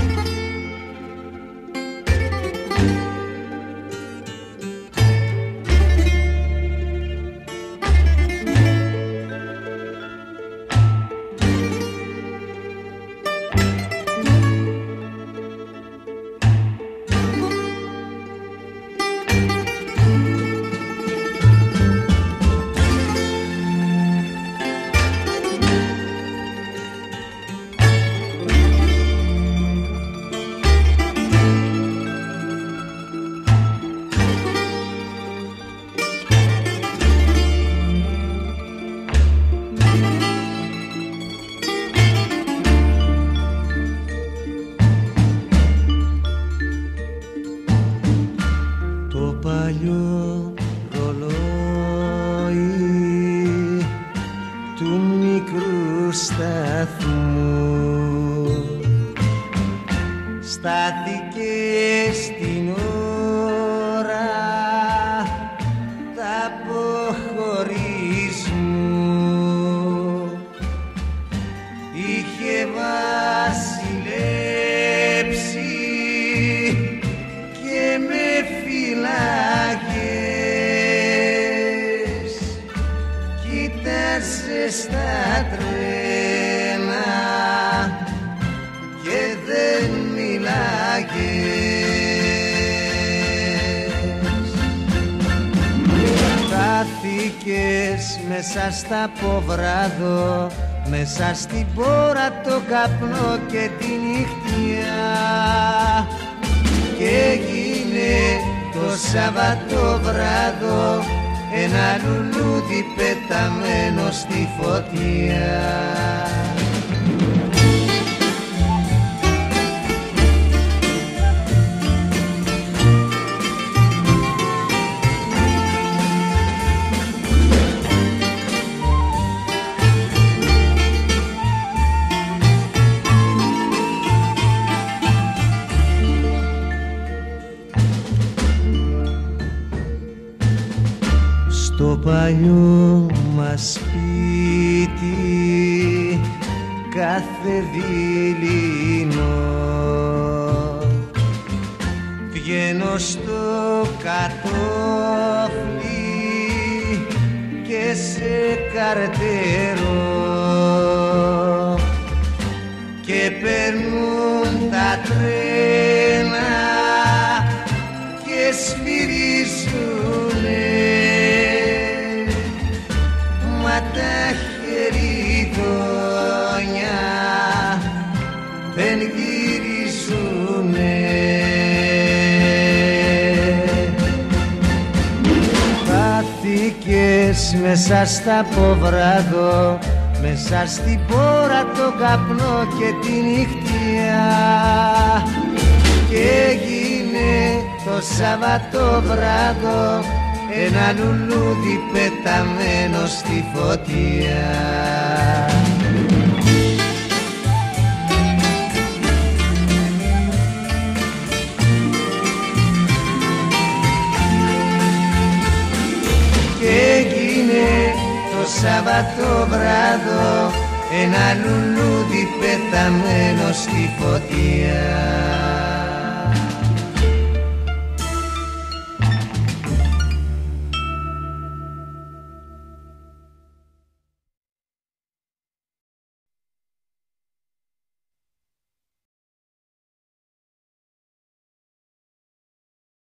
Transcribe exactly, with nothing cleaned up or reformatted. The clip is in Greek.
παλιό ρολόι του μικρού σταθμού στάθηκε στην ώρα τα αποχωρισμού. Είχε βασιλέψει και με φυλάκες, κοίταζε στα τρένα και δεν μιλάγες. Χάθηκες μέσα στα ποβράδο, μέσα στην πόρα το καπνό και τη νυχτιά, και έγινε το Σαββατοβράδο ένα λουλούδι πεταμένο στη φωτιά. Στο παλιό μας σπίτι κάθε δειλινό βγαίνω στο κατόφλι και σε καρτερώ και περνούν τα τρένα και σφυρίζουνε, μα τα χεριδόνια δεν γυρίζουνε. Χάθηκες μέσα στα ποβράδο, μέσα στην πόρα το καπνό και τη νυχτιά, και έγινε το Σαββατοβράδο ένα λουλούδι πεταμένο στη φωτιά. Και έγινε το Σαββατοβράδο ένα λουλούδι πεταμένο στη φωτιά.